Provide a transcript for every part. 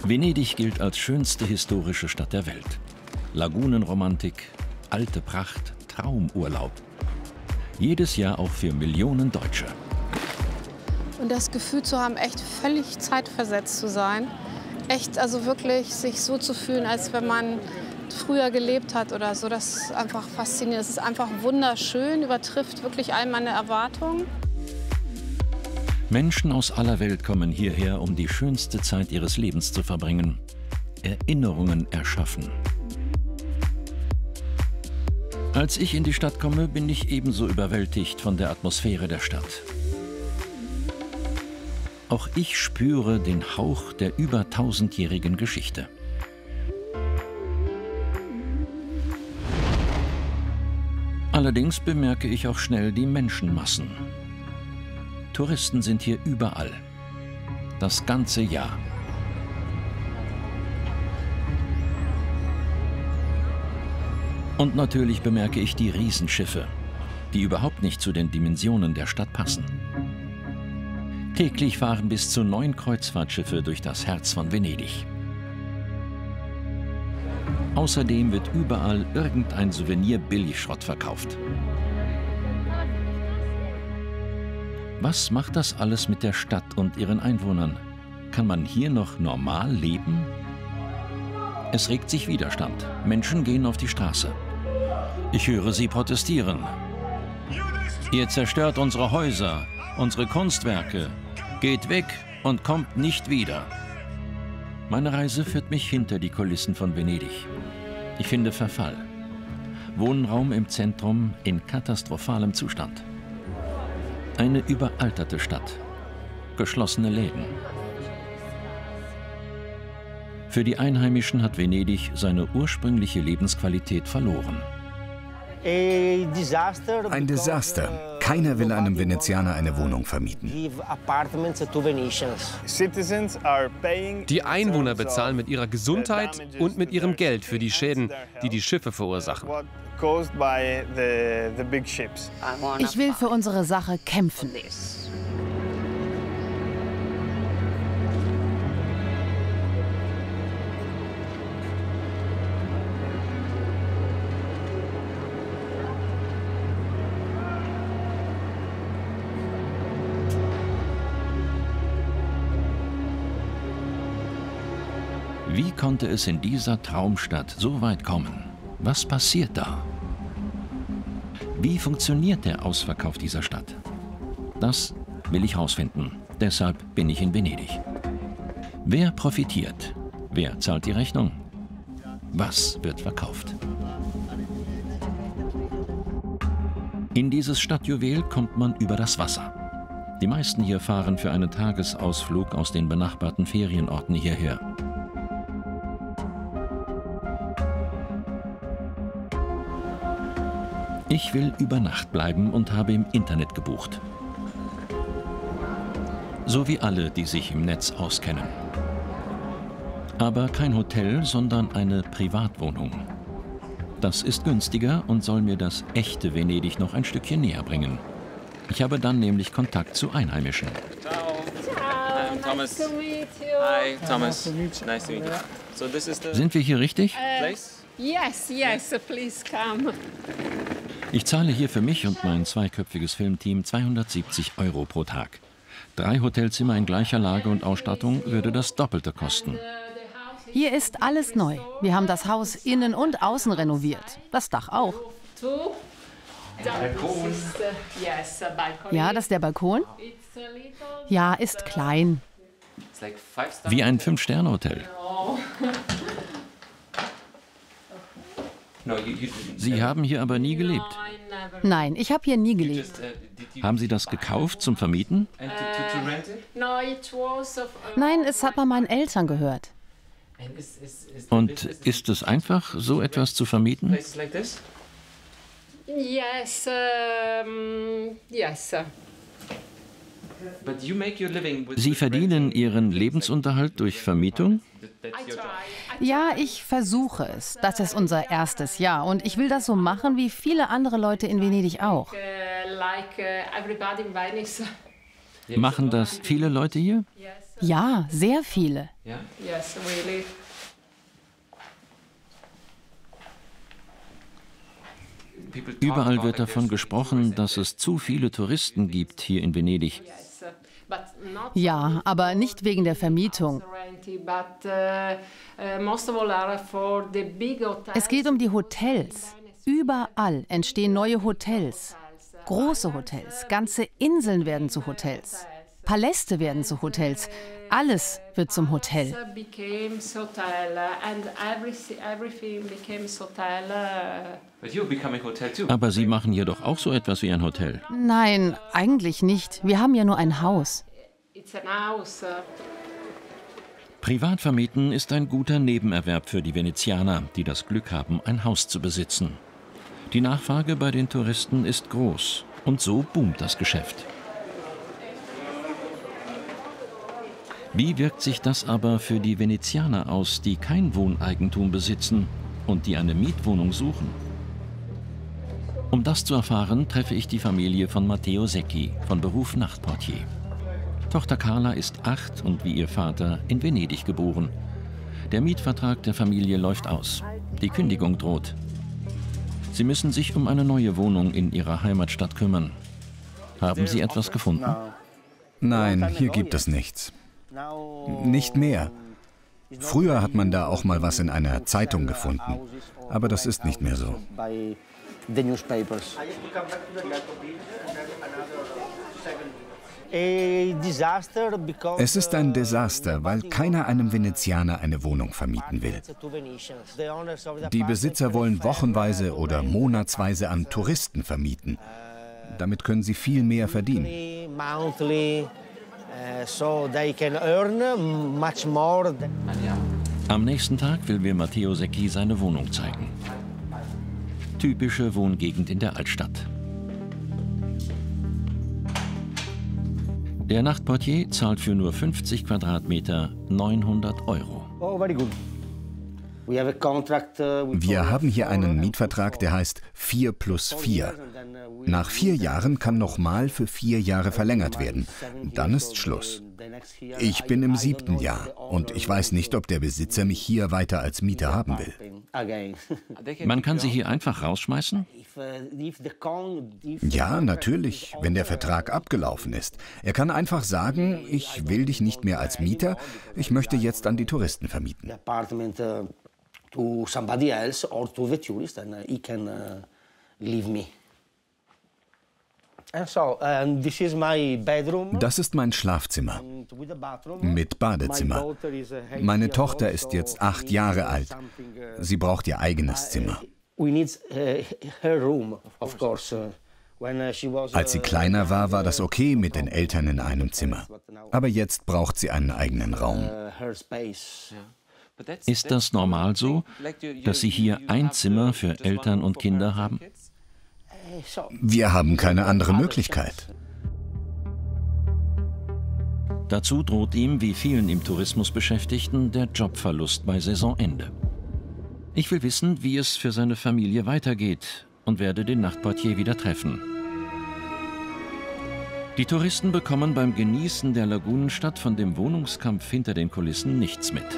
Venedig gilt als schönste historische Stadt der Welt. Lagunenromantik, alte Pracht, Traumurlaub. Jedes Jahr auch für Millionen Deutsche. Und das Gefühl zu haben, echt völlig zeitversetzt zu sein. Echt, also wirklich sich so zu fühlen, als wenn man früher gelebt hat oder so. Das ist einfach faszinierend. Es ist einfach wunderschön, übertrifft wirklich all meine Erwartungen. Menschen aus aller Welt kommen hierher, um die schönste Zeit ihres Lebens zu verbringen. Erinnerungen erschaffen. Als ich in die Stadt komme, bin ich ebenso überwältigt von der Atmosphäre der Stadt. Auch ich spüre den Hauch der über 1000-jährigen Geschichte. Allerdings bemerke ich auch schnell die Menschenmassen. Touristen sind hier überall. Das ganze Jahr. Und natürlich bemerke ich die Riesenschiffe, die überhaupt nicht zu den Dimensionen der Stadt passen. Täglich fahren bis zu 9 Kreuzfahrtschiffe durch das Herz von Venedig. Außerdem wird überall irgendein Souvenir-Billigschrott verkauft. Was macht das alles mit der Stadt und ihren Einwohnern? Kann man hier noch normal leben? Es regt sich Widerstand. Menschen gehen auf die Straße. Ich höre sie protestieren. Ihr zerstört unsere Häuser, unsere Kunstwerke. Geht weg und kommt nicht wieder. Meine Reise führt mich hinter die Kulissen von Venedig. Ich finde Verfall. Wohnraum im Zentrum in katastrophalem Zustand. Eine überalterte Stadt. Geschlossene Läden. Für die Einheimischen hat Venedig seine ursprüngliche Lebensqualität verloren. Ein Desaster. Keiner will einem Venezianer eine Wohnung vermieten. Die Einwohner bezahlen mit ihrer Gesundheit und mit ihrem Geld für die Schäden, die die Schiffe verursachen. Ich will für unsere Sache kämpfen. Wie konnte es in dieser Traumstadt so weit kommen? Was passiert da? Wie funktioniert der Ausverkauf dieser Stadt? Das will ich herausfinden. Deshalb bin ich in Venedig. Wer profitiert? Wer zahlt die Rechnung? Was wird verkauft? In dieses Stadtjuwel kommt man über das Wasser. Die meisten hier fahren für einen Tagesausflug aus den benachbarten Ferienorten hierher. Ich will über Nacht bleiben und habe im Internet gebucht. So wie alle, die sich im Netz auskennen. Aber kein Hotel, sondern eine Privatwohnung. Das ist günstiger und soll mir das echte Venedig noch ein Stückchen näher bringen. Ich habe dann nämlich Kontakt zu Einheimischen. Ciao. Ciao. I'm Thomas. Nice to meet you. Hi, Thomas. Nice to meet you. So this is the Sind wir hier richtig? place? Yes, yes, please come. Ich zahle hier für mich und mein zweiköpfiges Filmteam 270 € pro Tag. 3 Hotelzimmer in gleicher Lage und Ausstattung würde das Doppelte kosten. Hier ist alles neu. Wir haben das Haus innen und außen renoviert. Das Dach auch. Ja, das ist der Balkon. Ja, ist klein. Wie ein 5-Sterne-Hotel. Sie haben hier aber nie gelebt. Nein, ich habe hier nie gelebt. Haben Sie das gekauft zum Vermieten? Nein, es hat mal meinen Eltern gehört. Und ist es einfach, so etwas zu vermieten? Yes, yes. Sie verdienen Ihren Lebensunterhalt durch Vermietung? Ja, ich versuche es. Das ist unser erstes Jahr und ich will das so machen wie viele andere Leute in Venedig auch. Machen das viele Leute hier? Ja, sehr viele. Überall wird davon gesprochen, dass es zu viele Touristen gibt hier in Venedig. Ja, aber nicht wegen der Vermietung. Es geht um die Hotels. Überall entstehen neue Hotels. Große Hotels, ganze Inseln werden zu Hotels. Paläste werden zu Hotels. Alles wird zum Hotel. Aber Sie machen hier doch auch so etwas wie ein Hotel. Nein, eigentlich nicht. Wir haben ja nur ein Haus. Privat vermieten ist ein guter Nebenerwerb für die Venezianer, die das Glück haben, ein Haus zu besitzen. Die Nachfrage bei den Touristen ist groß und so boomt das Geschäft. Wie wirkt sich das aber für die Venezianer aus, die kein Wohneigentum besitzen und die eine Mietwohnung suchen? Um das zu erfahren, treffe ich die Familie von Matteo Secchi, von Beruf Nachtportier. Tochter Carla ist 8 und wie ihr Vater in Venedig geboren. Der Mietvertrag der Familie läuft aus. Die Kündigung droht. Sie müssen sich um eine neue Wohnung in ihrer Heimatstadt kümmern. Haben Sie etwas gefunden? Nein, hier gibt es nichts. Nicht mehr. Früher hat man da auch mal was in einer Zeitung gefunden. Aber das ist nicht mehr so. Es ist ein Desaster, weil keiner einem Venezianer eine Wohnung vermieten will. Die Besitzer wollen wochenweise oder monatsweise an Touristen vermieten. Damit können sie viel mehr verdienen. Am nächsten Tag will mir Matteo Secchi seine Wohnung zeigen. Typische Wohngegend in der Altstadt. Der Nachtportier zahlt für nur 50 Quadratmeter 900 €. Wir haben hier einen Mietvertrag, der heißt 4+4. Nach 4 Jahren kann nochmal für 4 Jahre verlängert werden. Dann ist Schluss. Ich bin im 7. Jahr und ich weiß nicht, ob der Besitzer mich hier weiter als Mieter haben will. Man kann sie hier einfach rausschmeißen? Ja, natürlich, wenn der Vertrag abgelaufen ist. Er kann einfach sagen, ich will dich nicht mehr als Mieter, ich möchte jetzt an die Touristen vermieten. Das ist mein Schlafzimmer mit Badezimmer. Meine Tochter ist jetzt 8 Jahre alt. Sie braucht ihr eigenes Zimmer. Als sie kleiner war, war das okay mit den Eltern in einem Zimmer. Aber jetzt braucht sie einen eigenen Raum. Ist das normal so, dass Sie hier ein Zimmer für Eltern und Kinder haben? Wir haben keine andere Möglichkeit. Dazu droht ihm, wie vielen im Tourismus Beschäftigten, der Jobverlust bei Saisonende. Ich will wissen, wie es für seine Familie weitergeht und werde den Nachtportier wieder treffen. Die Touristen bekommen beim Genießen der Lagunenstadt von dem Wohnungskampf hinter den Kulissen nichts mit.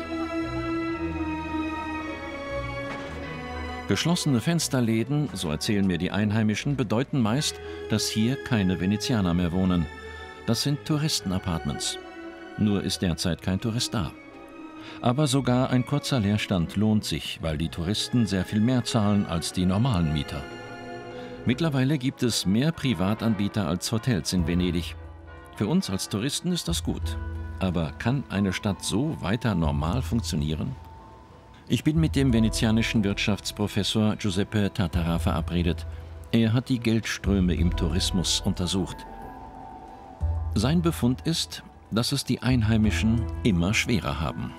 Geschlossene Fensterläden, so erzählen mir die Einheimischen, bedeuten meist, dass hier keine Venezianer mehr wohnen. Das sind Touristenapartments. Nur ist derzeit kein Tourist da. Aber sogar ein kurzer Leerstand lohnt sich, weil die Touristen sehr viel mehr zahlen als die normalen Mieter. Mittlerweile gibt es mehr Privatanbieter als Hotels in Venedig. Für uns als Touristen ist das gut. Aber kann eine Stadt so weiter normal funktionieren? Ich bin mit dem venezianischen Wirtschaftsprofessor Giuseppe Tartara verabredet. Er hat die Geldströme im Tourismus untersucht. Sein Befund ist, dass es die Einheimischen immer schwerer haben.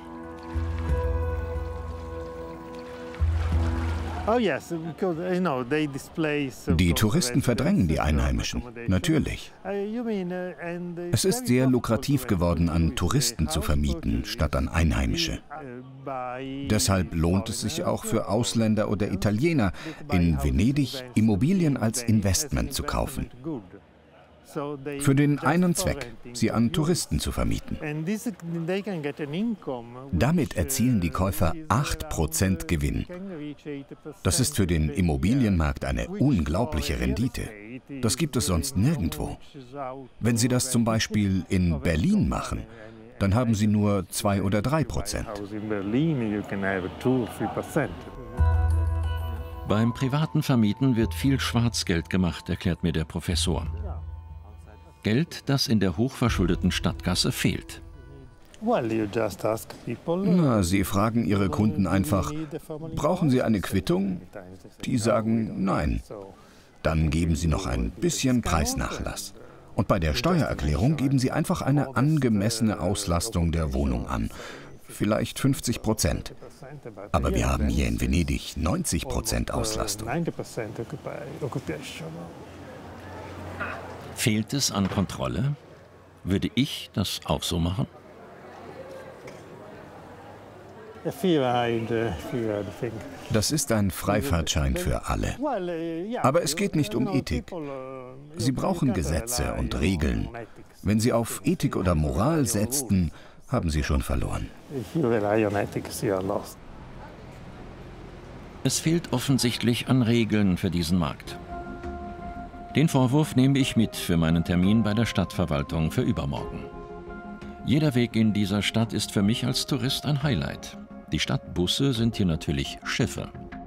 Die Touristen verdrängen die Einheimischen, natürlich. Es ist sehr lukrativ geworden, an Touristen zu vermieten, statt an Einheimische. Deshalb lohnt es sich auch für Ausländer oder Italiener, in Venedig Immobilien als Investment zu kaufen. Für den einen Zweck, sie an Touristen zu vermieten. Damit erzielen die Käufer 8% Gewinn. Das ist für den Immobilienmarkt eine unglaubliche Rendite. Das gibt es sonst nirgendwo. Wenn Sie das zum Beispiel in Berlin machen, dann haben Sie nur 2 oder 3%. Beim privaten Vermieten wird viel Schwarzgeld gemacht, erklärt mir der Professor. Geld, das in der hochverschuldeten Stadtkasse fehlt. Na, Sie fragen Ihre Kunden einfach, brauchen Sie eine Quittung? Die sagen nein. Dann geben Sie noch ein bisschen Preisnachlass. Und bei der Steuererklärung geben Sie einfach eine angemessene Auslastung der Wohnung an. Vielleicht 50%. Aber wir haben hier in Venedig 90% Auslastung. Fehlt es an Kontrolle? Würde ich das auch so machen? Das ist ein Freifahrtschein für alle. Aber es geht nicht um Ethik. Sie brauchen Gesetze und Regeln. Wenn Sie auf Ethik oder Moral setzten, haben Sie schon verloren. Es fehlt offensichtlich an Regeln für diesen Markt. Den Vorwurf nehme ich mit für meinen Termin bei der Stadtverwaltung für übermorgen. Jeder Weg in dieser Stadt ist für mich als Tourist ein Highlight. Die Stadtbusse sind hier natürlich Schiffe.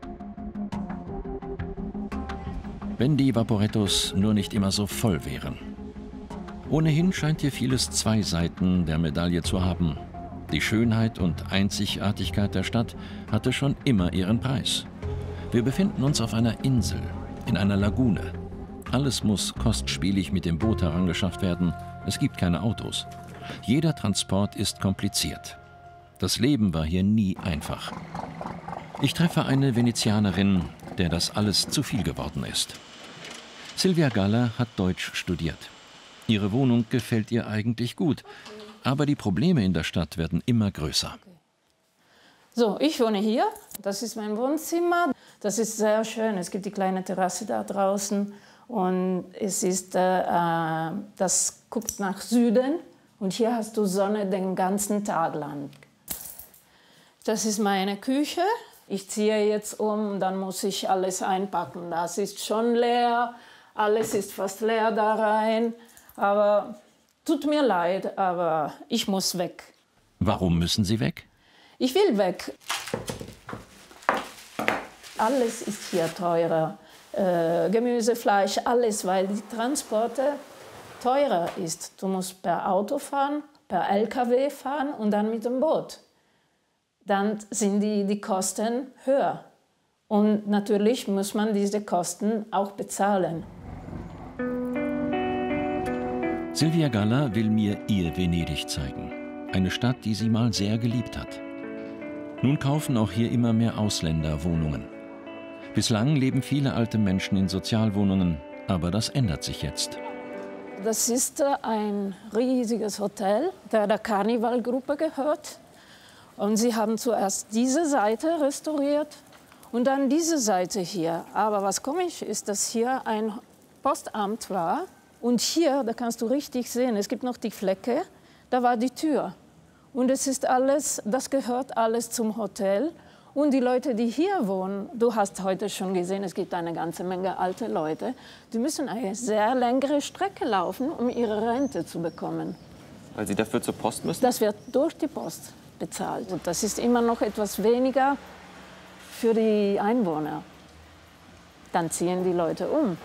Wenn die Vaporettos nur nicht immer so voll wären. Ohnehin scheint hier vieles zwei Seiten der Medaille zu haben. Die Schönheit und Einzigartigkeit der Stadt hatte schon immer ihren Preis. Wir befinden uns auf einer Insel, in einer Lagune. Alles muss kostspielig mit dem Boot herangeschafft werden. Es gibt keine Autos. Jeder Transport ist kompliziert. Das Leben war hier nie einfach. Ich treffe eine Venezianerin, der das alles zu viel geworden ist. Silvia Galler hat Deutsch studiert. Ihre Wohnung gefällt ihr eigentlich gut, aber die Probleme in der Stadt werden immer größer. So, ich wohne hier. Das ist mein Wohnzimmer. Das ist sehr schön. Es gibt die kleine Terrasse da draußen und es ist, das guckt nach Süden und hier hast du Sonne den ganzen Tag lang. Das ist meine Küche. Ich ziehe jetzt um, dann muss ich alles einpacken. Das ist schon leer, alles ist fast leer da rein. Aber tut mir leid, aber ich muss weg. Warum müssen Sie weg? Ich will weg. Alles ist hier teurer. Gemüse, Fleisch, alles, weil die Transporte teurer ist. Du musst per Auto fahren, per LKW fahren und dann mit dem Boot. Dann sind die Kosten höher. Und natürlich muss man diese Kosten auch bezahlen. Silvia Galler will mir ihr Venedig zeigen. Eine Stadt, die sie mal sehr geliebt hat. Nun kaufen auch hier immer mehr Ausländer Wohnungen. Bislang leben viele alte Menschen in Sozialwohnungen, aber das ändert sich jetzt. Das ist ein riesiges Hotel, der Carnival-Gruppe gehört. Und sie haben zuerst diese Seite restauriert und dann diese Seite hier. Aber was komisch ist, dass hier ein Postamt war. Und hier, da kannst du richtig sehen, es gibt noch die Flecke, da war die Tür. Und es ist alles, das gehört alles zum Hotel. Und die Leute, die hier wohnen, du hast heute schon gesehen, es gibt eine ganze Menge alte Leute, die müssen eine sehr längere Strecke laufen, um ihre Rente zu bekommen. Weil sie dafür zur Post müssen? Das wird durch die Post bezahlt. Und das ist immer noch etwas weniger für die Einwohner. Dann ziehen die Leute um.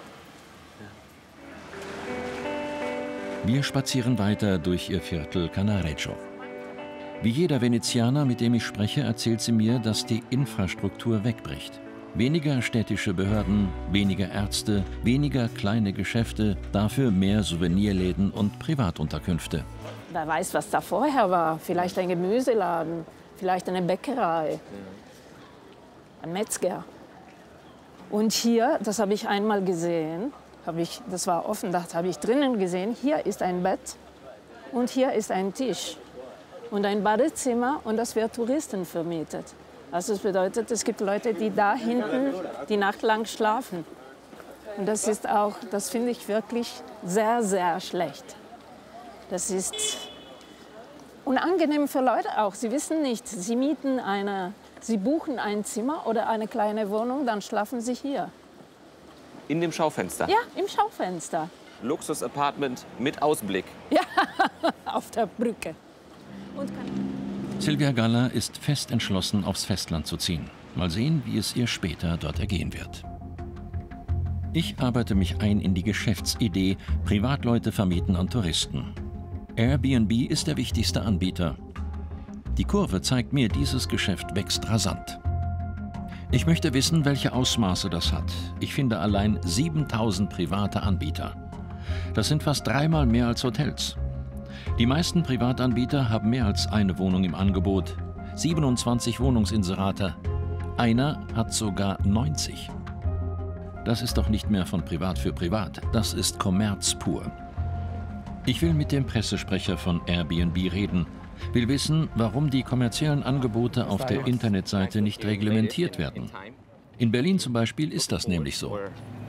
Wir spazieren weiter durch ihr Viertel Canareggio. Wie jeder Venezianer, mit dem ich spreche, erzählt sie mir, dass die Infrastruktur wegbricht. Weniger städtische Behörden, weniger Ärzte, weniger kleine Geschäfte, dafür mehr Souvenirläden und Privatunterkünfte. Wer weiß, was da vorher war. Vielleicht ein Gemüseladen, vielleicht eine Bäckerei, ein Metzger. Und hier, das habe ich einmal gesehen, das war offen, das habe ich drinnen gesehen, hier ist ein Bett und hier ist ein Tisch und ein Badezimmer und das wird Touristen vermietet. Also das bedeutet, es gibt Leute, die da hinten die Nacht lang schlafen. Und das ist auch, das finde ich wirklich sehr, sehr schlecht. Das ist unangenehm für Leute auch. Sie wissen nicht, sie buchen ein Zimmer oder eine kleine Wohnung, dann schlafen sie hier. In dem Schaufenster? Ja, im Schaufenster. Luxus-Apartment mit Ausblick. Ja, auf der Brücke. Silvia Galla ist fest entschlossen, aufs Festland zu ziehen. Mal sehen, wie es ihr später dort ergehen wird. Ich arbeite mich ein in die Geschäftsidee, Privatleute vermieten an Touristen. Airbnb ist der wichtigste Anbieter. Die Kurve zeigt mir, dieses Geschäft wächst rasant. Ich möchte wissen, welche Ausmaße das hat. Ich finde allein 7000 private Anbieter. Das sind fast 3-mal mehr als Hotels. Die meisten Privatanbieter haben mehr als eine Wohnung im Angebot. 27 Wohnungsinserate. Einer hat sogar 90. Das ist doch nicht mehr von Privat für Privat. Das ist Kommerz pur. Ich will mit dem Pressesprecher von Airbnb reden. Will wissen, warum die kommerziellen Angebote auf der Internetseite nicht reglementiert werden. In Berlin zum Beispiel ist das nämlich so.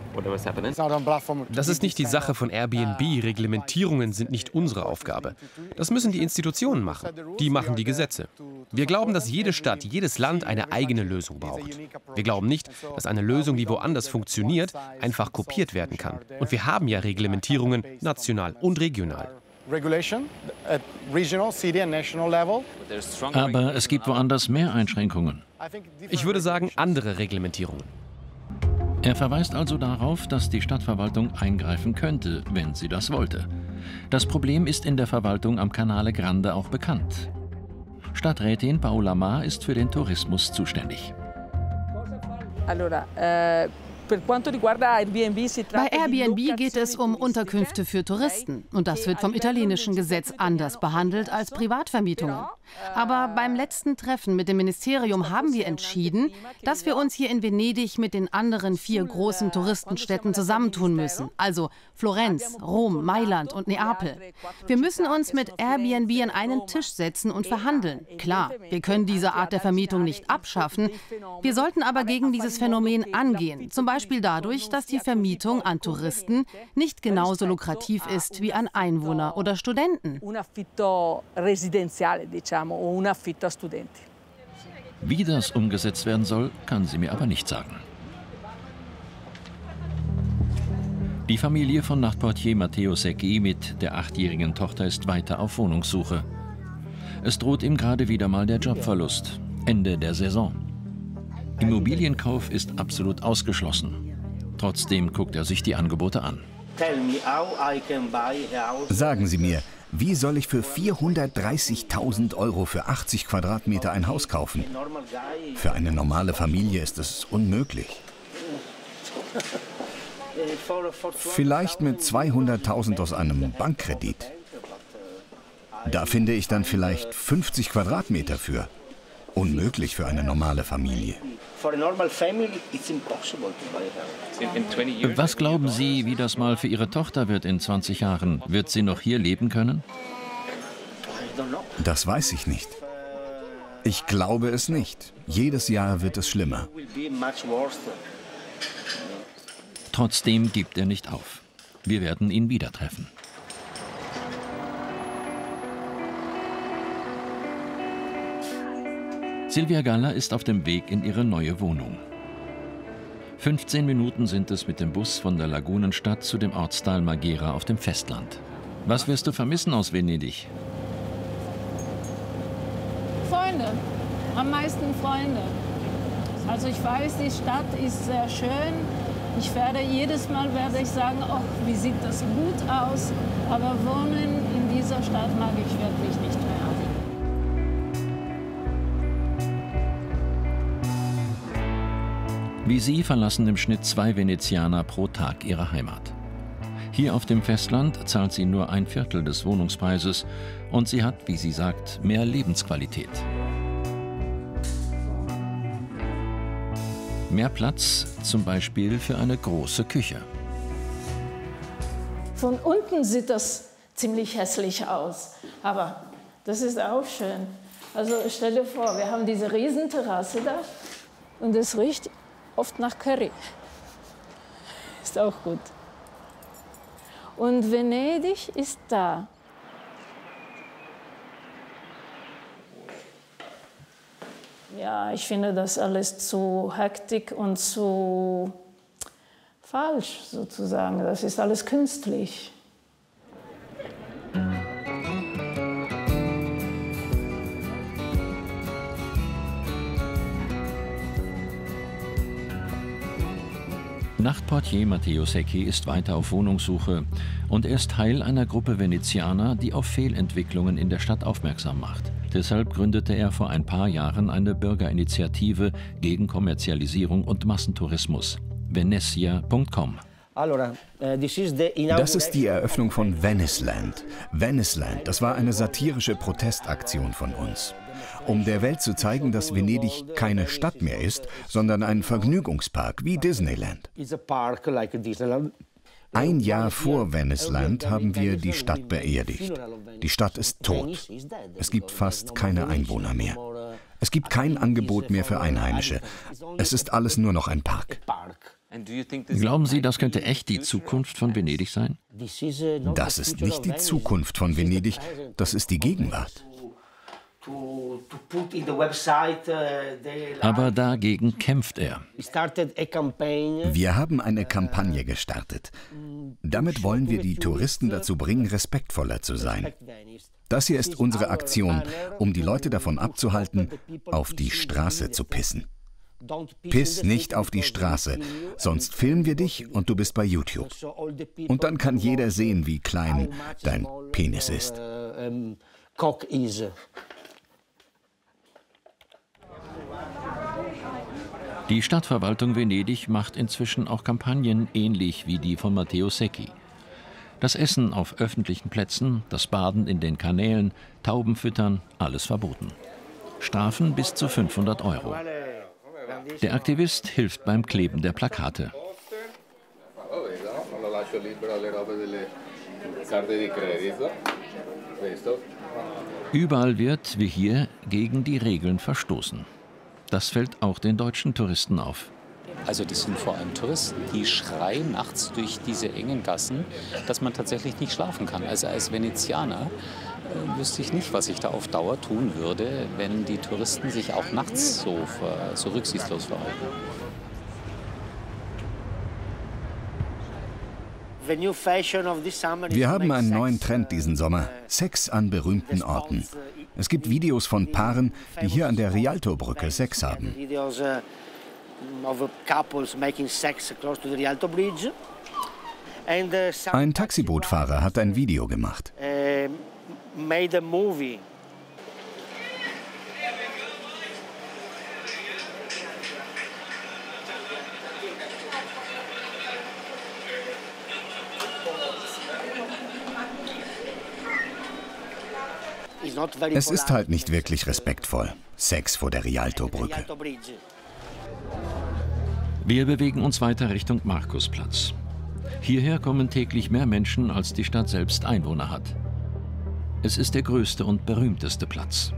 Das ist nicht die Sache von Airbnb. Reglementierungen sind nicht unsere Aufgabe. Das müssen die Institutionen machen. Die machen die Gesetze. Wir glauben, dass jede Stadt, jedes Land eine eigene Lösung braucht. Wir glauben nicht, dass eine Lösung, die woanders funktioniert, einfach kopiert werden kann. Und wir haben ja Reglementierungen national und regional. Aber es gibt woanders mehr Einschränkungen. Ich würde sagen, andere Reglementierungen. Er verweist also darauf, dass die Stadtverwaltung eingreifen könnte, wenn sie das wollte. Das Problem ist in der Verwaltung am Canale Grande auch bekannt. Stadträtin Paola Ma ist für den Tourismus zuständig. Bei Airbnb geht es um Unterkünfte für Touristen. Und das wird vom italienischen Gesetz anders behandelt als Privatvermietungen. Aber beim letzten Treffen mit dem Ministerium haben wir entschieden, dass wir uns hier in Venedig mit den anderen 4 großen Touristenstädten zusammentun müssen. Also Florenz, Rom, Mailand und Neapel. Wir müssen uns mit Airbnb an einen Tisch setzen und verhandeln. Klar, wir können diese Art der Vermietung nicht abschaffen. Wir sollten aber gegen dieses Phänomen angehen. Zum Beispiel dadurch, dass die Vermietung an Touristen nicht genauso lukrativ ist wie an Einwohner oder Studenten. Wie das umgesetzt werden soll, kann sie mir aber nicht sagen. Die Familie von Nachtportier Matteo Secchi mit der 8-jährigen Tochter ist weiter auf Wohnungssuche. Es droht ihm gerade wieder mal der Jobverlust. Ende der Saison. Immobilienkauf ist absolut ausgeschlossen. Trotzdem guckt er sich die Angebote an. Sagen Sie mir, wie soll ich für 430.000 € für 80 Quadratmeter ein Haus kaufen? Für eine normale Familie ist es unmöglich. Vielleicht mit 200.000 aus einem Bankkredit. Da finde ich dann vielleicht 50 Quadratmeter für. Unmöglich für eine normale Familie. Was glauben Sie, wie das mal für Ihre Tochter wird in 20 Jahren? Wird sie noch hier leben können? Das weiß ich nicht. Ich glaube es nicht. Jedes Jahr wird es schlimmer. Trotzdem gibt er nicht auf. Wir werden ihn wieder treffen. Silvia Galla ist auf dem Weg in ihre neue Wohnung. 15 Minuten sind es mit dem Bus von der Lagunenstadt zu dem Ortsteil Marghera auf dem Festland. Was wirst du vermissen aus Venedig? Freunde, am meisten Freunde. Also ich weiß, die Stadt ist sehr schön. Jedes Mal werde ich sagen, oh, wie sieht das gut aus. Aber wohnen in dieser Stadt mag ich wirklich nicht mehr. Wie sie verlassen im Schnitt 2 Venezianer pro Tag ihre Heimat. Hier auf dem Festland zahlt sie nur 1/4 des Wohnungspreises und sie hat, wie sie sagt, mehr Lebensqualität. Mehr Platz, zum Beispiel für eine große Küche. Von unten sieht das ziemlich hässlich aus, aber das ist auch schön. Also stell dir vor, wir haben diese Riesenterrasse da und es riecht oft nach Curry. ist auch gut. Und Venedig ist da. Ja, ich finde das alles zu hektisch und zu falsch sozusagen. Das ist alles künstlich. Nachtportier Matteo Secchi ist weiter auf Wohnungssuche und er ist Teil einer Gruppe Venezianer, die auf Fehlentwicklungen in der Stadt aufmerksam macht. Deshalb gründete er vor ein paar Jahren eine Bürgerinitiative gegen Kommerzialisierung und Massentourismus. Venezia.com. Das ist die Eröffnung von Veniceland. Veniceland, das war eine satirische Protestaktion von uns. Um der Welt zu zeigen, dass Venedig keine Stadt mehr ist, sondern ein Vergnügungspark wie Disneyland. Ein Jahr vor Veniceland haben wir die Stadt beerdigt. Die Stadt ist tot. Es gibt fast keine Einwohner mehr. Es gibt kein Angebot mehr für Einheimische. Es ist alles nur noch ein Park. Glauben Sie, das könnte echt die Zukunft von Venedig sein? Das ist nicht die Zukunft von Venedig, das ist die Gegenwart. Aber dagegen kämpft er. Wir haben eine Kampagne gestartet. Damit wollen wir die Touristen dazu bringen, respektvoller zu sein. Das hier ist unsere Aktion, um die Leute davon abzuhalten, auf die Straße zu pissen. Piss nicht auf die Straße, sonst filmen wir dich und du bist bei YouTube. Und dann kann jeder sehen, wie klein dein Penis ist. Die Stadtverwaltung Venedig macht inzwischen auch Kampagnen ähnlich wie die von Matteo Secchi. Das Essen auf öffentlichen Plätzen, das Baden in den Kanälen, Tauben füttern, alles verboten. Strafen bis zu 500 €. Der Aktivist hilft beim Kleben der Plakate. Überall wird, wie hier, gegen die Regeln verstoßen. Das fällt auch den deutschen Touristen auf. Also das sind vor allem Touristen, die schreien nachts durch diese engen Gassen, dass man tatsächlich nicht schlafen kann. Also als Venezianer wüsste ich nicht, was ich da auf Dauer tun würde, wenn die Touristen sich auch nachts so rücksichtslos verhalten. Wir haben einen neuen Trend diesen Sommer. Sex an berühmten Orten. Es gibt Videos von Paaren, die hier an der Rialto-Brücke Sex haben. Ein Taxibootfahrer hat ein Video gemacht. Es ist halt nicht wirklich respektvoll. Sex vor der Rialto-Brücke. Wir bewegen uns weiter Richtung Markusplatz. Hierher kommen täglich mehr Menschen, als die Stadt selbst Einwohner hat. Es ist der größte und berühmteste Platz.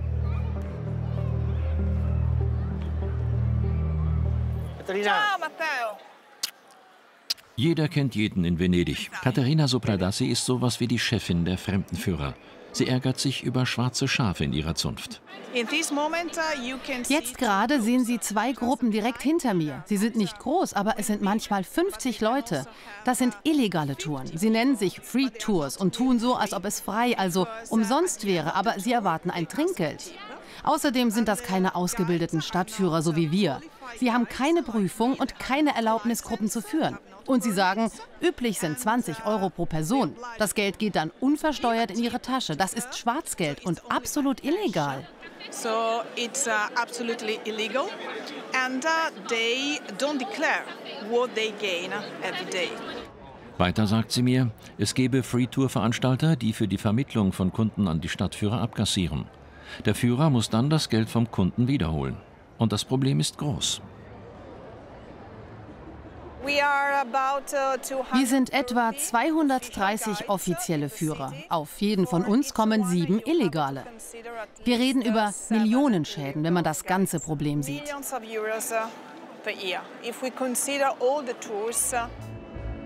Ciao, Matteo! Jeder kennt jeden in Venedig. Caterina Sopradassi ist sowas wie die Chefin der Fremdenführer. Sie ärgert sich über schwarze Schafe in ihrer Zunft. Jetzt gerade sehen Sie zwei Gruppen direkt hinter mir. Sie sind nicht groß, aber es sind manchmal 50 Leute. Das sind illegale Touren. Sie nennen sich Free Tours und tun so, als ob es frei, also umsonst wäre, aber sie erwarten ein Trinkgeld. Außerdem sind das keine ausgebildeten Stadtführer, so wie wir. Sie haben keine Prüfung und keine Erlaubnis, Gruppen zu führen. Und sie sagen, üblich sind 20 € pro Person. Das Geld geht dann unversteuert in ihre Tasche. Das ist Schwarzgeld und absolut illegal. So it's absolutely illegal and they don't declare what they gain every day. Weiter sagt sie mir, es gebe Free-Tour-Veranstalter, die für die Vermittlung von Kunden an die Stadtführer abkassieren. Der Führer muss dann das Geld vom Kunden wiederholen. Und das Problem ist groß. Wir sind etwa 230 offizielle Führer. Auf jeden von uns kommen 7 illegale. Wir reden über Millionenschäden, wenn man das ganze Problem sieht.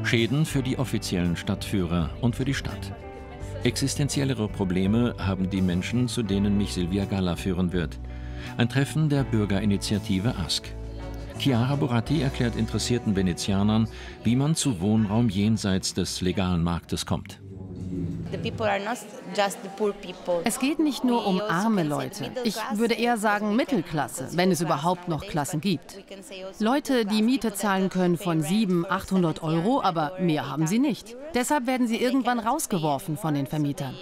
Schäden für die offiziellen Stadtführer und für die Stadt. Existenziellere Probleme haben die Menschen, zu denen mich Silvia Galla führen wird. Ein Treffen der Bürgerinitiative ASK. Chiara Buratti erklärt interessierten Venezianern, wie man zu Wohnraum jenseits des legalen Marktes kommt. Es geht nicht nur um arme Leute. Ich würde eher sagen Mittelklasse, wenn es überhaupt noch Klassen gibt. Leute, die Miete zahlen können von 700, 800 Euro, aber mehr haben sie nicht. Deshalb werden sie irgendwann rausgeworfen von den Vermietern.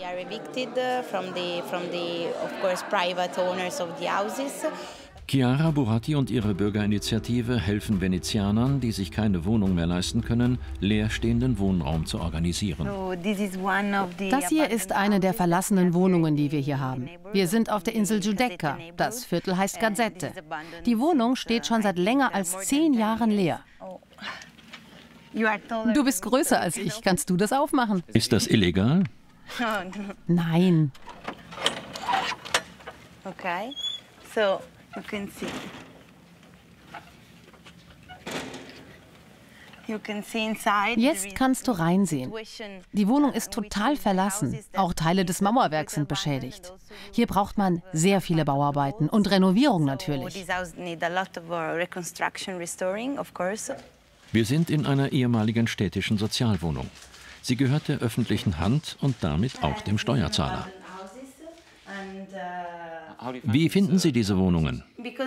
Chiara Buratti und ihre Bürgerinitiative helfen Venezianern, die sich keine Wohnung mehr leisten können, leerstehenden Wohnraum zu organisieren. Das hier ist eine der verlassenen Wohnungen, die wir hier haben. Wir sind auf der Insel Giudecca. Das Viertel heißt Gazzette. Die Wohnung steht schon seit länger als 10 Jahren leer. Du bist größer als ich. Kannst du das aufmachen? Ist das illegal? Nein. Okay, so you can see. Jetzt kannst du reinsehen. Die Wohnung ist total verlassen. Auch Teile des Mauerwerks sind beschädigt. Hier braucht man sehr viele Bauarbeiten und Renovierung natürlich. Wir sind in einer ehemaligen städtischen Sozialwohnung. Sie gehört der öffentlichen Hand und damit auch dem Steuerzahler. Wie finden Sie diese Wohnungen?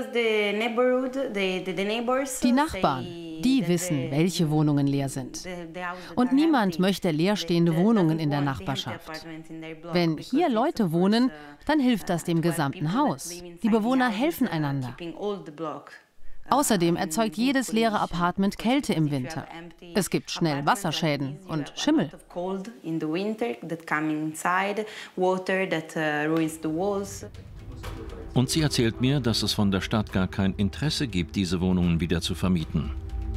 Die Nachbarn, die wissen, welche Wohnungen leer sind. Und niemand möchte leerstehende Wohnungen in der Nachbarschaft. Wenn hier Leute wohnen, dann hilft das dem gesamten Haus. Die Bewohner helfen einander. Außerdem erzeugt jedes leere Apartment Kälte im Winter. Es gibt schnell Wasserschäden und Schimmel. Und sie erzählt mir, dass es von der Stadt gar kein Interesse gibt, diese Wohnungen wieder zu vermieten.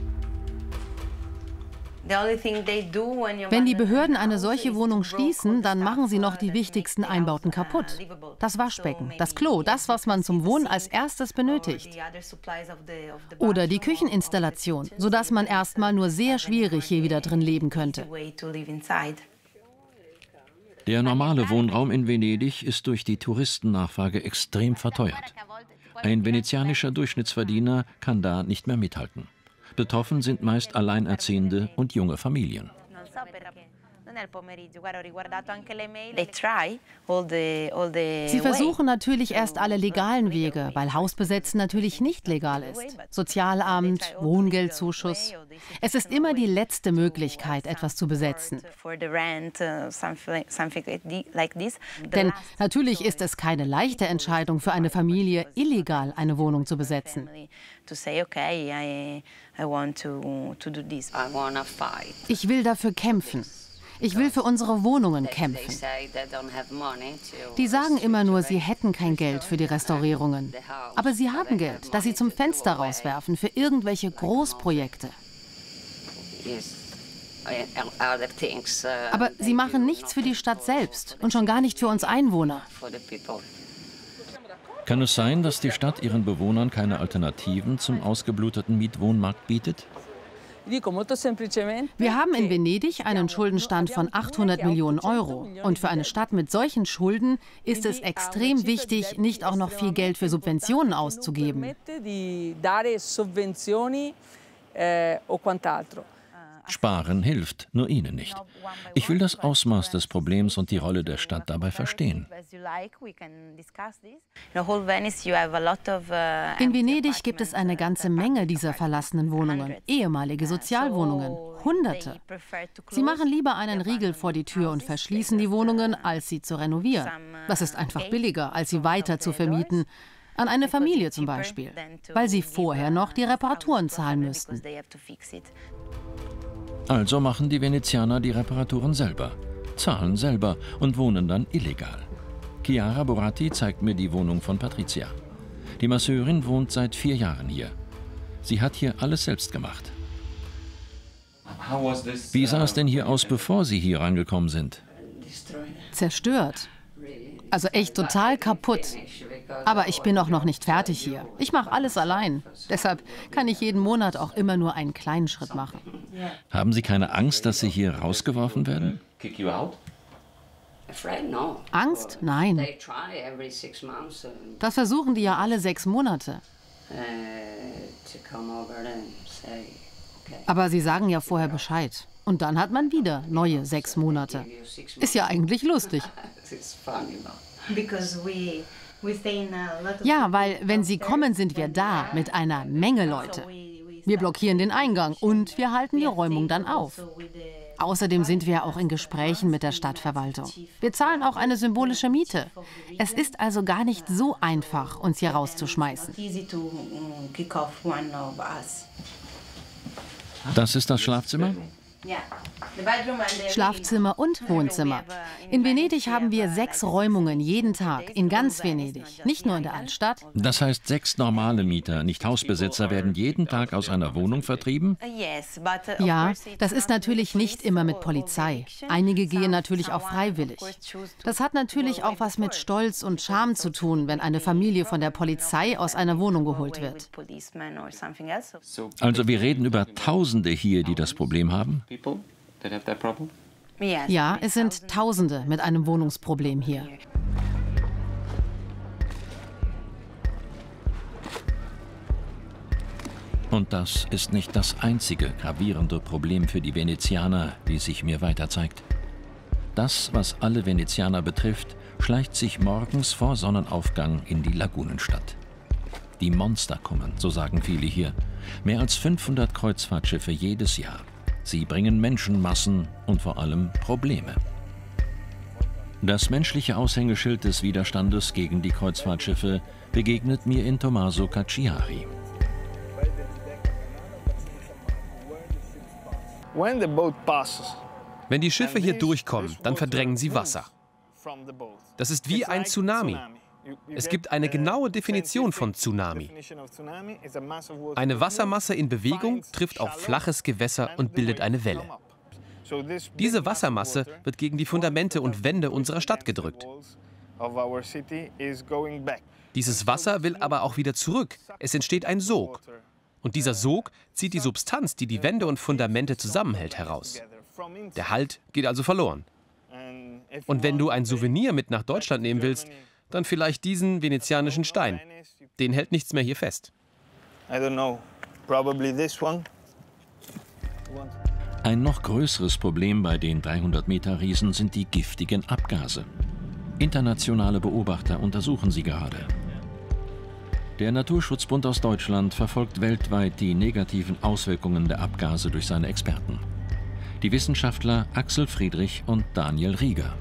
Wenn die Behörden eine solche Wohnung schließen, dann machen sie noch die wichtigsten Einbauten kaputt. Das Waschbecken, das Klo, das, was man zum Wohnen als erstes benötigt. Oder die Kücheninstallation, sodass man erstmal nur sehr schwierig hier wieder drin leben könnte. Der normale Wohnraum in Venedig ist durch die Touristennachfrage extrem verteuert. Ein venezianischer Durchschnittsverdiener kann da nicht mehr mithalten. Betroffen sind meist Alleinerziehende und junge Familien. Sie versuchen natürlich erst alle legalen Wege, weil Hausbesetzen natürlich nicht legal ist. Sozialamt, Wohngeldzuschuss. Es ist immer die letzte Möglichkeit, etwas zu besetzen. Denn natürlich ist es keine leichte Entscheidung für eine Familie, illegal eine Wohnung zu besetzen. Ich will dafür kämpfen. Ich will für unsere Wohnungen kämpfen. Die sagen immer nur, sie hätten kein Geld für die Restaurierungen. Aber sie haben Geld, das sie zum Fenster rauswerfen für irgendwelche Großprojekte. Aber sie machen nichts für die Stadt selbst und schon gar nicht für uns Einwohner. Kann es sein, dass die Stadt ihren Bewohnern keine Alternativen zum ausgebluteten Mietwohnmarkt bietet? Wir haben in Venedig einen Schuldenstand von 800 Millionen Euro. Und für eine Stadt mit solchen Schulden ist es extrem wichtig, nicht auch noch viel Geld für Subventionen auszugeben. Sparen hilft, nur ihnen nicht. Ich will das Ausmaß des Problems und die Rolle der Stadt dabei verstehen. In Venedig gibt es eine ganze Menge dieser verlassenen Wohnungen, ehemalige Sozialwohnungen, Hunderte. Sie machen lieber einen Riegel vor die Tür und verschließen die Wohnungen, als sie zu renovieren. Das ist einfach billiger, als sie weiter zu vermieten. An eine Familie zum Beispiel, weil sie vorher noch die Reparaturen zahlen müssten. Also machen die Venezianer die Reparaturen selber, zahlen selber und wohnen dann illegal. Chiara Buratti zeigt mir die Wohnung von Patricia. Die Masseurin wohnt seit 4 Jahren hier. Sie hat hier alles selbst gemacht. Wie sah es denn hier aus, bevor Sie hier reingekommen sind? Zerstört. Also echt total kaputt. Aber ich bin auch noch nicht fertig hier. Ich mache alles allein. Deshalb kann ich jeden Monat auch immer nur einen kleinen Schritt machen. Haben Sie keine Angst, dass Sie hier rausgeworfen werden? Angst? Nein. Das versuchen die ja alle 6 Monate. Aber sie sagen ja vorher Bescheid. Und dann hat man wieder neue 6 Monate. Ist ja eigentlich lustig. Ja, weil wenn sie kommen, sind wir da mit einer Menge Leute. Wir blockieren den Eingang und wir halten die Räumung dann auf. Außerdem sind wir auch in Gesprächen mit der Stadtverwaltung. Wir zahlen auch eine symbolische Miete. Es ist also gar nicht so einfach, uns hier rauszuschmeißen. Das ist das Schlafzimmer? Schlafzimmer und Wohnzimmer. In Venedig haben wir 6 Räumungen jeden Tag, in ganz Venedig, nicht nur in der Altstadt. Das heißt, 6 normale Mieter, nicht Hausbesitzer, werden jeden Tag aus einer Wohnung vertrieben? Ja, das ist natürlich nicht immer mit Polizei. Einige gehen natürlich auch freiwillig. Das hat natürlich auch was mit Stolz und Scham zu tun, wenn eine Familie von der Polizei aus einer Wohnung geholt wird. Also wir reden über Tausende hier, die das Problem haben? Ja, es sind Tausende mit einem Wohnungsproblem hier. Und das ist nicht das einzige gravierende Problem für die Venezianer, wie sich mir weiter zeigt. Das, was alle Venezianer betrifft, schleicht sich morgens vor Sonnenaufgang in die Lagunenstadt. Die Monster kommen, so sagen viele hier. Mehr als 500 Kreuzfahrtschiffe jedes Jahr. Sie bringen Menschenmassen und vor allem Probleme. Das menschliche Aushängeschild des Widerstandes gegen die Kreuzfahrtschiffe begegnet mir in Tommaso Cacciari. Wenn die Schiffe hier durchkommen, dann verdrängen sie Wasser. Das ist wie ein Tsunami. Es gibt eine genaue Definition von Tsunami. Eine Wassermasse in Bewegung trifft auf flaches Gewässer und bildet eine Welle. Diese Wassermasse wird gegen die Fundamente und Wände unserer Stadt gedrückt. Dieses Wasser will aber auch wieder zurück. Es entsteht ein Sog. Und dieser Sog zieht die Substanz, die die Wände und Fundamente zusammenhält, heraus. Der Halt geht also verloren. Und wenn du ein Souvenir mit nach Deutschland nehmen willst, dann vielleicht diesen venezianischen Stein. Den hält nichts mehr hier fest. Ein noch größeres Problem bei den 300-Meter-Riesen sind die giftigen Abgase. Internationale Beobachter untersuchen sie gerade. Der Naturschutzbund aus Deutschland verfolgt weltweit die negativen Auswirkungen der Abgase durch seine Experten. Die Wissenschaftler Axel Friedrich und Daniel Rieger.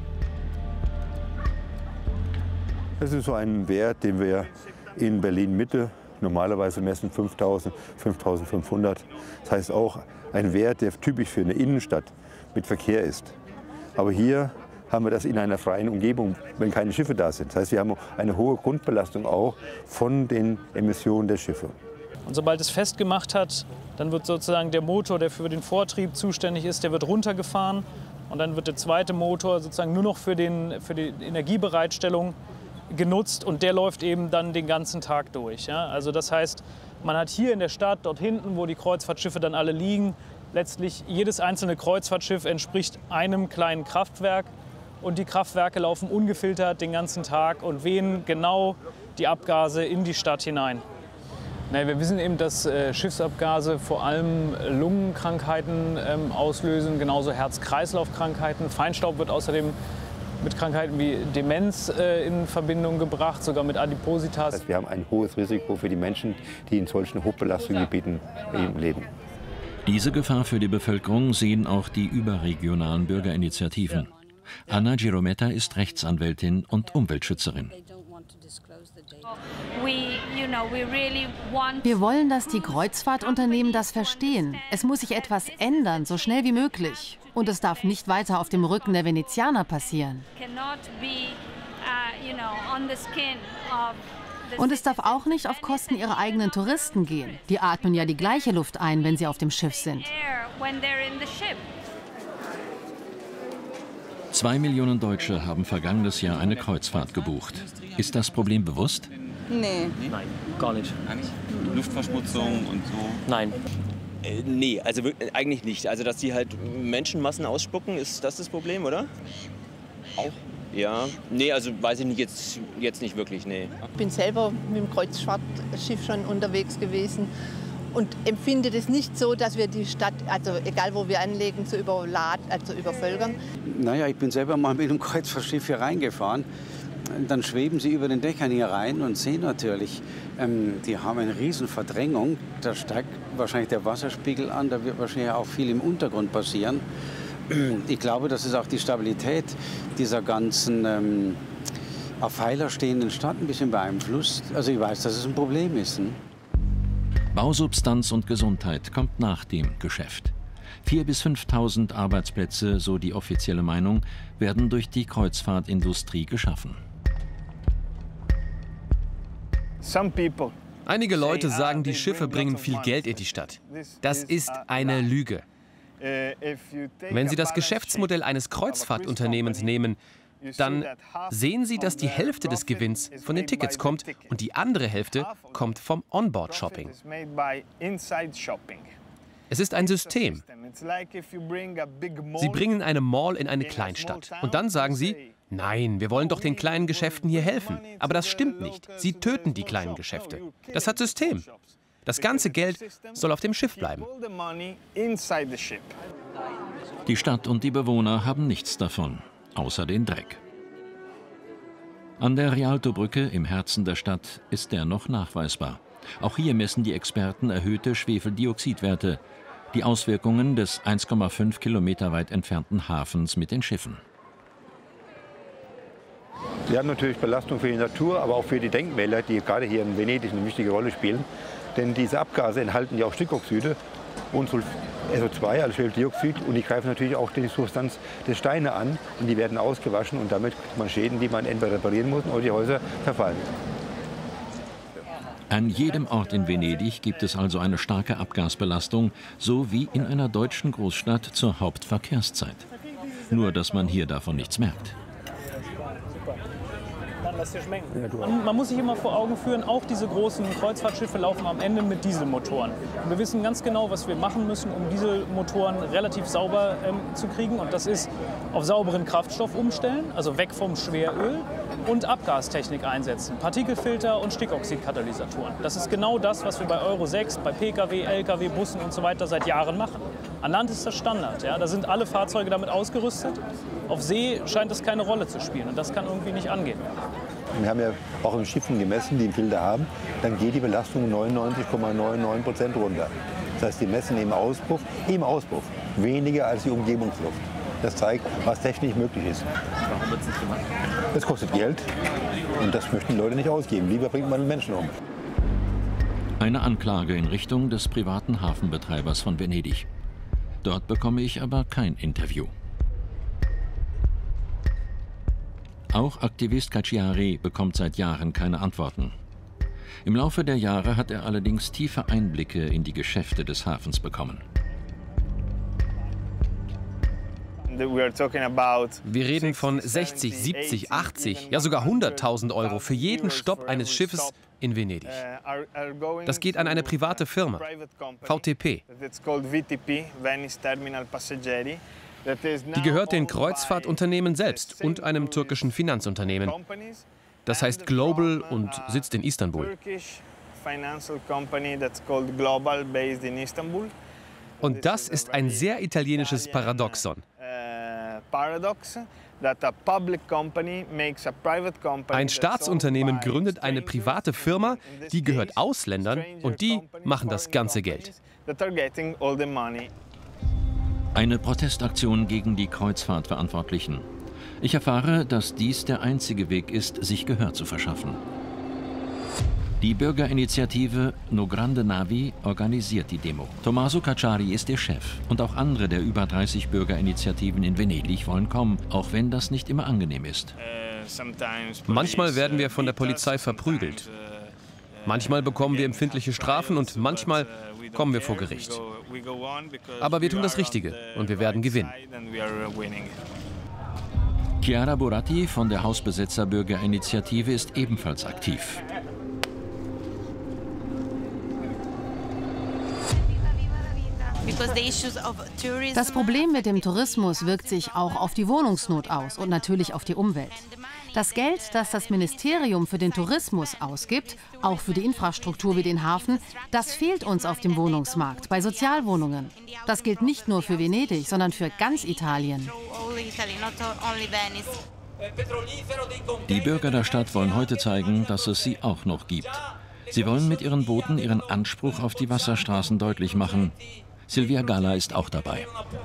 Das ist so ein Wert, den wir in Berlin-Mitte normalerweise messen, 5000, 5500. Das heißt auch ein Wert, der typisch für eine Innenstadt mit Verkehr ist. Aber hier haben wir das in einer freien Umgebung, wenn keine Schiffe da sind. Das heißt, wir haben eine hohe Grundbelastung auch von den Emissionen der Schiffe. Und sobald es festgemacht hat, dann wird sozusagen der Motor, der für den Vortrieb zuständig ist, der wird runtergefahren. Und dann wird der zweite Motor sozusagen nur noch für die Energiebereitstellung genutzt und der läuft eben dann den ganzen Tag durch. Ja? Also das heißt, man hat hier in der Stadt, dort hinten, wo die Kreuzfahrtschiffe dann alle liegen, letztlich jedes einzelne Kreuzfahrtschiff entspricht einem kleinen Kraftwerk und die Kraftwerke laufen ungefiltert den ganzen Tag und wehen genau die Abgase in die Stadt hinein. Naja, wir wissen eben, dass Schiffsabgase vor allem Lungenkrankheiten auslösen, genauso Herz-Kreislauf-Krankheiten. Feinstaub wird außerdem mit Krankheiten wie Demenz in Verbindung gebracht, sogar mit Adipositas. Wir haben ein hohes Risiko für die Menschen, die in solchen Hochbelastungsgebieten leben. Diese Gefahr für die Bevölkerung sehen auch die überregionalen Bürgerinitiativen. Anna Girometta ist Rechtsanwältin und Umweltschützerin. Wir wollen, dass die Kreuzfahrtunternehmen das verstehen. Es muss sich etwas ändern, so schnell wie möglich. Und es darf nicht weiter auf dem Rücken der Venezianer passieren. Und es darf auch nicht auf Kosten ihrer eigenen Touristen gehen. Die atmen ja die gleiche Luft ein, wenn sie auf dem Schiff sind. 2 Millionen Deutsche haben vergangenes Jahr eine Kreuzfahrt gebucht. Ist das Problem bewusst? Nee. Nein, gar nicht. Luftverschmutzung und so? Nein. Nee, also eigentlich nicht. Also dass die halt Menschenmassen ausspucken, ist das das Problem, oder? Auch? Ja, nee, also weiß ich nicht, jetzt nicht wirklich, nee. Ich bin selber mit dem Kreuzfahrtschiff schon unterwegs gewesen und empfinde das nicht so, dass wir die Stadt, also egal wo wir anlegen, zu übervölkern. Naja, ich bin selber mal mit dem Kreuzfahrtschiff hier reingefahren. Dann schweben sie über den Dächern hier rein und sehen natürlich, die haben eine riesen Verdrängung. Da steigt wahrscheinlich der Wasserspiegel an, da wird wahrscheinlich auch viel im Untergrund passieren. Ich glaube, das ist auch die Stabilität dieser ganzen auf Pfeiler stehenden Stadt ein bisschen beeinflusst. Also ich weiß, dass es ein Problem ist. Bausubstanz und Gesundheit kommt nach dem Geschäft. 4.000 bis 5.000 Arbeitsplätze, so die offizielle Meinung, werden durch die Kreuzfahrtindustrie geschaffen. Einige Leute sagen, die Schiffe bringen viel Geld in die Stadt. Das ist eine Lüge. Wenn Sie das Geschäftsmodell eines Kreuzfahrtunternehmens nehmen, dann sehen Sie, dass die Hälfte des Gewinns von den Tickets kommt und die andere Hälfte kommt vom Onboard-Shopping. Es ist ein System. Sie bringen eine Mall in eine Kleinstadt und dann sagen Sie, nein, wir wollen doch den kleinen Geschäften hier helfen. Aber das stimmt nicht. Sie töten die kleinen Geschäfte. Das hat System. Das ganze Geld soll auf dem Schiff bleiben. Die Stadt und die Bewohner haben nichts davon, außer den Dreck. An der Rialtobrücke im Herzen der Stadt ist der noch nachweisbar. Auch hier messen die Experten erhöhte Schwefeldioxidwerte, die Auswirkungen des 1,5 Kilometer weit entfernten Hafens mit den Schiffen. Wir haben natürlich Belastung für die Natur, aber auch für die Denkmäler, die gerade hier in Venedig eine wichtige Rolle spielen. Denn diese Abgase enthalten ja auch Stickoxide und SO2, also Schwefeldioxid, und die greifen natürlich auch die Substanz der Steine an und die werden ausgewaschen und damit kriegt man Schäden, die man entweder reparieren muss oder die Häuser verfallen. An jedem Ort in Venedig gibt es also eine starke Abgasbelastung, so wie in einer deutschen Großstadt zur Hauptverkehrszeit. Nur, dass man hier davon nichts merkt. Man muss sich immer vor Augen führen, auch diese großen Kreuzfahrtschiffe laufen am Ende mit Dieselmotoren. Und wir wissen ganz genau, was wir machen müssen, um Dieselmotoren relativ sauber zu kriegen. Und das ist auf sauberen Kraftstoff umstellen, also weg vom Schweröl, und Abgastechnik einsetzen, Partikelfilter und Stickoxidkatalysatoren. Das ist genau das, was wir bei Euro 6, bei Pkw, Lkw, Bussen und so weiter seit Jahren machen. An Land ist das Standard, ja? Da sind alle Fahrzeuge damit ausgerüstet. Auf See scheint das keine Rolle zu spielen und das kann irgendwie nicht angehen. Wir haben ja auch in Schiffen gemessen, die einen Filter haben, dann geht die Belastung 99,99% runter. Das heißt, die messen im Auspuff weniger als die Umgebungsluft. Das zeigt, was technisch möglich ist. Warum wird es nicht gemacht? Das kostet Geld und das möchten die Leute nicht ausgeben. Lieber bringt man den Menschen um. Eine Anklage in Richtung des privaten Hafenbetreibers von Venedig. Dort bekomme ich aber kein Interview. Auch Aktivist Cacciari bekommt seit Jahren keine Antworten. Im Laufe der Jahre hat er allerdings tiefe Einblicke in die Geschäfte des Hafens bekommen. Wir reden von 60, 70, 80, ja sogar 100.000 Euro für jeden Stopp eines Schiffes in Venedig. Das geht an eine private Firma, VTP. Die gehört den Kreuzfahrtunternehmen selbst und einem türkischen Finanzunternehmen. Das heißt Global und sitzt in Istanbul. Und das ist ein sehr italienisches Paradoxon. Ein Staatsunternehmen gründet eine private Firma, die gehört Ausländern und die machen das ganze Geld. Eine Protestaktion gegen die Kreuzfahrtverantwortlichen. Ich erfahre, dass dies der einzige Weg ist, sich Gehör zu verschaffen. Die Bürgerinitiative No Grande Navi organisiert die Demo. Tommaso Cacciari ist ihr Chef und auch andere der über 30 Bürgerinitiativen in Venedig wollen kommen, auch wenn das nicht immer angenehm ist. Manchmal werden wir von der Polizei verprügelt. Manchmal bekommen wir empfindliche Strafen und manchmal kommen wir vor Gericht. Aber wir tun das Richtige und wir werden gewinnen. Chiara Buratti von der Hausbesetzer-Bürgerinitiative ist ebenfalls aktiv. Das Problem mit dem Tourismus wirkt sich auch auf die Wohnungsnot aus und natürlich auf die Umwelt. Das Geld, das das Ministerium für den Tourismus ausgibt, auch für die Infrastruktur wie den Hafen, das fehlt uns auf dem Wohnungsmarkt, bei Sozialwohnungen. Das gilt nicht nur für Venedig, sondern für ganz Italien. Die Bürger der Stadt wollen heute zeigen, dass es sie auch noch gibt. Sie wollen mit ihren Booten ihren Anspruch auf die Wasserstraßen deutlich machen. Silvia Galla ist auch dabei.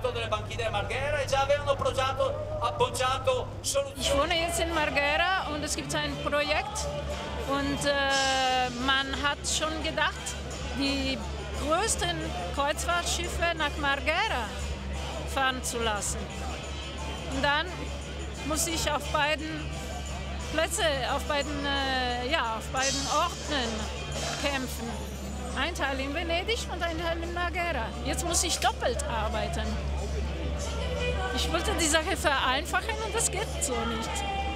Ich wohne jetzt in Marghera und es gibt ein Projekt und man hat schon gedacht, die größten Kreuzfahrtschiffe nach Marghera fahren zu lassen. Und dann muss ich auf beiden Plätzen, auf beiden Orten kämpfen. Ein Teil in Venedig und ein Teil in Marghera. Jetzt muss ich doppelt arbeiten. Ich wollte die Sache vereinfachen und das geht so nicht.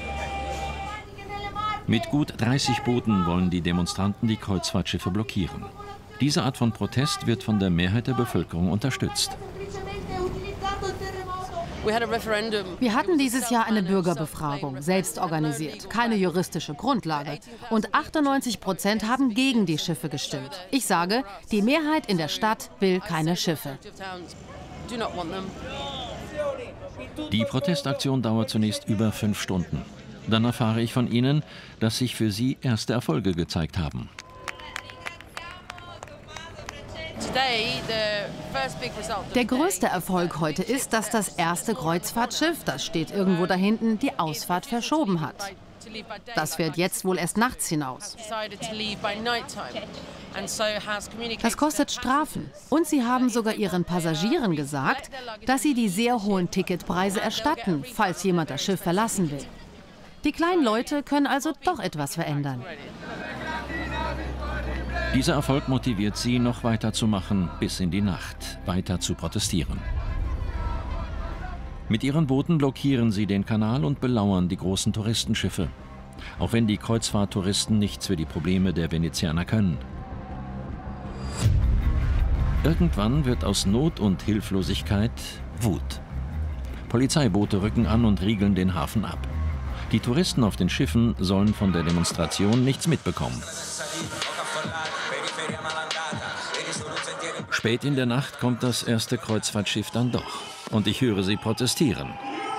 Mit gut 30 Booten wollen die Demonstranten die Kreuzfahrtschiffe blockieren. Diese Art von Protest wird von der Mehrheit der Bevölkerung unterstützt. Wir hatten dieses Jahr eine Bürgerbefragung, selbst organisiert, keine juristische Grundlage. Und 98% haben gegen die Schiffe gestimmt. Ich sage, die Mehrheit in der Stadt will keine Schiffe. Die Protestaktion dauert zunächst über 5 Stunden. Dann erfahre ich von ihnen, dass sich für sie erste Erfolge gezeigt haben. Der größte Erfolg heute ist, dass das erste Kreuzfahrtschiff, das steht irgendwo da hinten, die Ausfahrt verschoben hat. Das fährt jetzt wohl erst nachts hinaus. Das kostet Strafen. Und sie haben sogar ihren Passagieren gesagt, dass sie die sehr hohen Ticketpreise erstatten, falls jemand das Schiff verlassen will. Die kleinen Leute können also doch etwas verändern. Dieser Erfolg motiviert sie, noch weiterzumachen, bis in die Nacht, weiter zu protestieren. Mit ihren Booten blockieren sie den Kanal und belauern die großen Touristenschiffe. Auch wenn die Kreuzfahrttouristen nichts für die Probleme der Venezianer können. Irgendwann wird aus Not und Hilflosigkeit Wut. Polizeiboote rücken an und riegeln den Hafen ab. Die Touristen auf den Schiffen sollen von der Demonstration nichts mitbekommen. Spät in der Nacht kommt das erste Kreuzfahrtschiff dann doch. Und ich höre sie protestieren.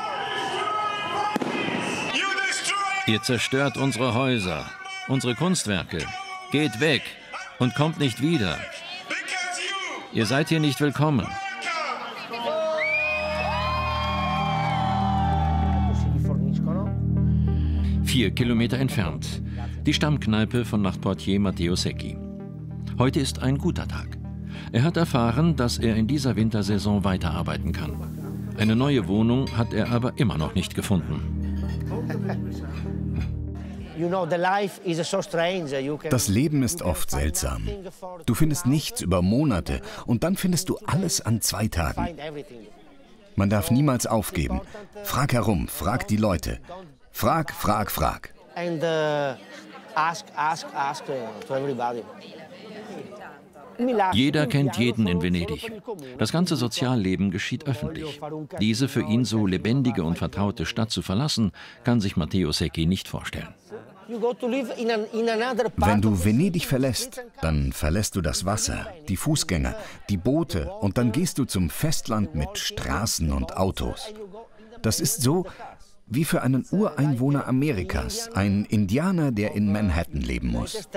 Ihr zerstört unsere Häuser, unsere Kunstwerke. Geht weg und kommt nicht wieder. Ihr seid hier nicht willkommen. Vier Kilometer entfernt. Die Stammkneipe von Nachtportier Matteo Secchi. Heute ist ein guter Tag. Er hat erfahren, dass er in dieser Wintersaison weiterarbeiten kann. Eine neue Wohnung hat er aber immer noch nicht gefunden. Das Leben ist oft seltsam. Du findest nichts über Monate und dann findest du alles an 2 Tagen. Man darf niemals aufgeben. Frag herum, frag die Leute. Frag, frag, frag. Jeder kennt jeden in Venedig. Das ganze Sozialleben geschieht öffentlich. Diese für ihn so lebendige und vertraute Stadt zu verlassen, kann sich Matteo Secchi nicht vorstellen. Wenn du Venedig verlässt, dann verlässt du das Wasser, die Fußgänger, die Boote und dann gehst du zum Festland mit Straßen und Autos. Das ist so wie für einen Ureinwohner Amerikas, ein Indianer, der in Manhattan leben muss.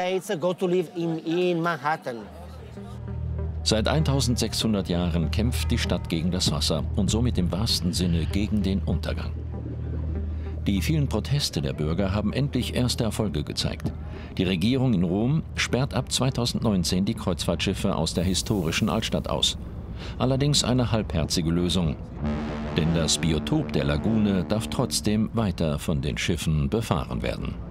Seit 1600 Jahren kämpft die Stadt gegen das Wasser und somit im wahrsten Sinne gegen den Untergang. Die vielen Proteste der Bürger haben endlich erste Erfolge gezeigt. Die Regierung in Rom sperrt ab 2019 die Kreuzfahrtschiffe aus der historischen Altstadt aus. Allerdings eine halbherzige Lösung. Denn das Biotop der Lagune darf trotzdem weiter von den Schiffen befahren werden.